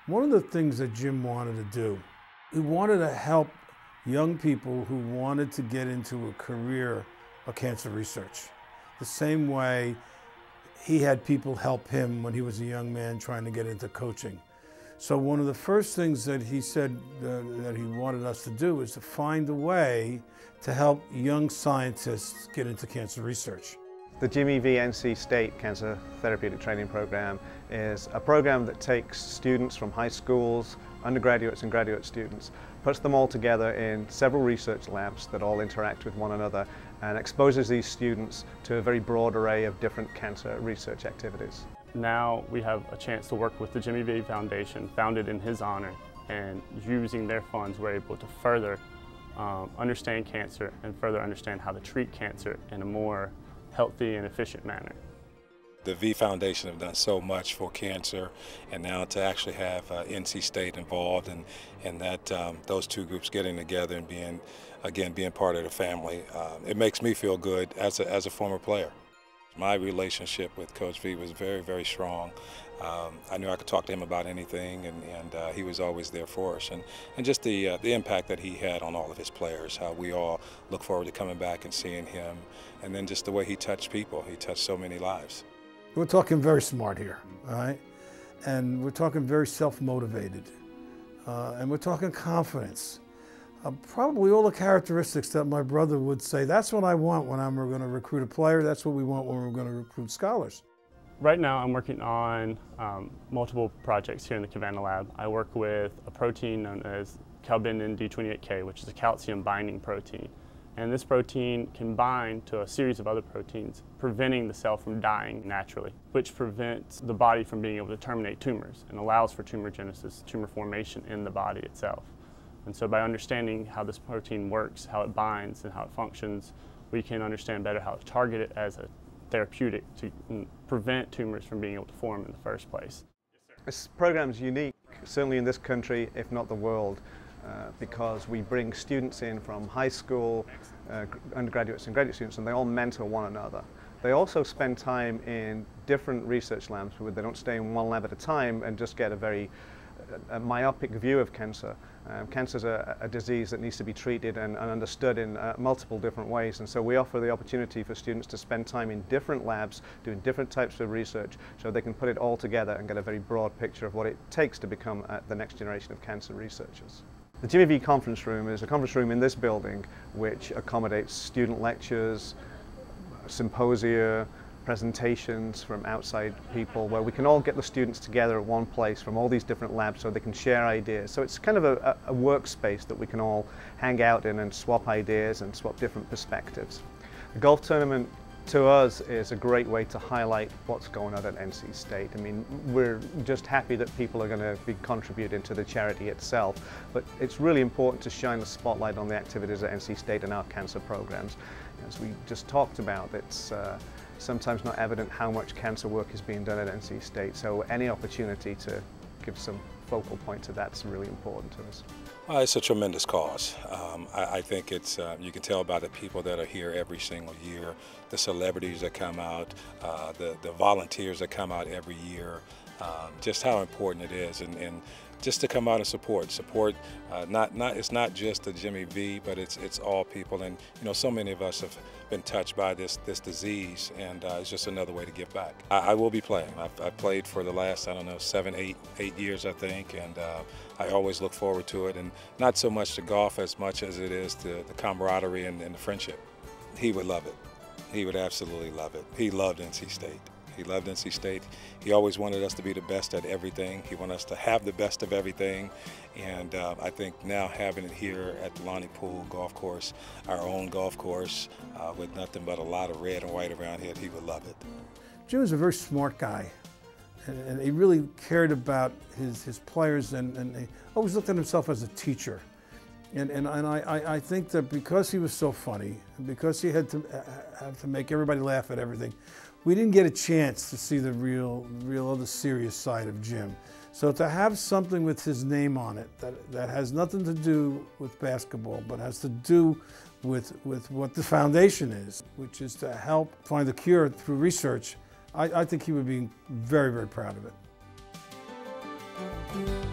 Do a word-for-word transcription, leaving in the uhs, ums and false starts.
One of the things that Jim wanted to do, he wanted to help young people who wanted to get into a career of cancer research. The same way he had people help him when he was a young man trying to get into coaching. So one of the first things that he said uh, that he wanted us to do is to find a way to help young scientists get into cancer research. The Jimmy V N C State Cancer Therapeutic Training Program is a program that takes students from high schools, undergraduates and graduate students, puts them all together in several research labs that all interact with one another, and exposes these students to a very broad array of different cancer research activities. Now we have a chance to work with the Jimmy V Foundation, founded in his honor, and using their funds we're able to further um, understand cancer and further understand how to treat cancer in a more healthy and efficient manner. The V Foundation have done so much for cancer, and now to actually have uh, N C State involved, and and that um, those two groups getting together and being, again, being part of the family, uh, it makes me feel good as a, as a former player. My relationship with Coach V was very, very strong. Um, I knew I could talk to him about anything, and, and uh, he was always there for us. And, and just the, uh, the impact that he had on all of his players, how we all look forward to coming back and seeing him, and then just the way he touched people. He touched so many lives. We're talking very smart here, all right? And we're talking very self-motivated. Uh, and we're talking confidence. Uh, probably all the characteristics that my brother would say, that's what I want when I'm going to recruit a player, that's what we want when we're going to recruit scholars. Right now I'm working on um, multiple projects here in the Cavanna lab. I work with a protein known as calbindin D twenty-eight K, which is a calcium binding protein. And this protein can bind to a series of other proteins, preventing the cell from dying naturally, which prevents the body from being able to terminate tumors and allows for tumor genesis, tumor formation in the body itself. And so by understanding how this protein works, how it binds and how it functions, we can understand better how to target it as a therapeutic to prevent tumors from being able to form in the first place. This program is unique, certainly in this country, if not the world, uh, because we bring students in from high school, uh, undergraduates and graduate students, and they all mentor one another. They also spend time in different research labs where they don't stay in one lab at a time and just get a very a myopic view of cancer. Um, cancer is a, a disease that needs to be treated and, and understood in uh, multiple different ways, and so we offer the opportunity for students to spend time in different labs doing different types of research so they can put it all together and get a very broad picture of what it takes to become uh, the next generation of cancer researchers. The Jimmy V Conference Room is a conference room in this building which accommodates student lectures, symposia, presentations from outside people, where we can all get the students together at one place from all these different labs so they can share ideas. So it's kind of a, a workspace that we can all hang out in and swap ideas and swap different perspectives. The golf tournament to us is a great way to highlight what's going on at N C State. I mean, we're just happy that people are going to be contributing to the charity itself, but it's really important to shine the spotlight on the activities at N C State and our cancer programs. As we just talked about, it's uh, sometimes not evident how much cancer work is being done at N C State, so any opportunity to give some focal point to that's really important to us. Well, it's a tremendous cause. Um, I, I think it's, uh, you can tell by the people that are here every single year, the celebrities that come out, uh, the, the volunteers that come out every year, um, just how important it is, and, and just to come out and support. Support, uh, not, not, it's not just the Jimmy V, but it's, it's all people, and you know, so many of us have been touched by this, this disease, and uh, it's just another way to give back. I, I will be playing. I've, I've played for the last, I don't know, seven, eight, eight years, I think, and uh, I always look forward to it, and not so much the golf as much as it is the, the camaraderie and, and the friendship. He would love it. He would absolutely love it. He loved N C State. He loved N C State. He always wanted us to be the best at everything. He wanted us to have the best of everything. And uh, I think now having it here at the Lonnie Pool Golf Course, our own golf course, uh, with nothing but a lot of red and white around here, he would love it. Jim was a very smart guy. And, and he really cared about his, his players, and, and he always looked at himself as a teacher. And, and, and I, I think that because he was so funny, and because he had to have to make everybody laugh at everything, we didn't get a chance to see the real, real other serious side of Jim. So to have something with his name on it that, that has nothing to do with basketball, but has to do with, with what the foundation is, which is to help find a cure through research, I, I think he would be very, very proud of it.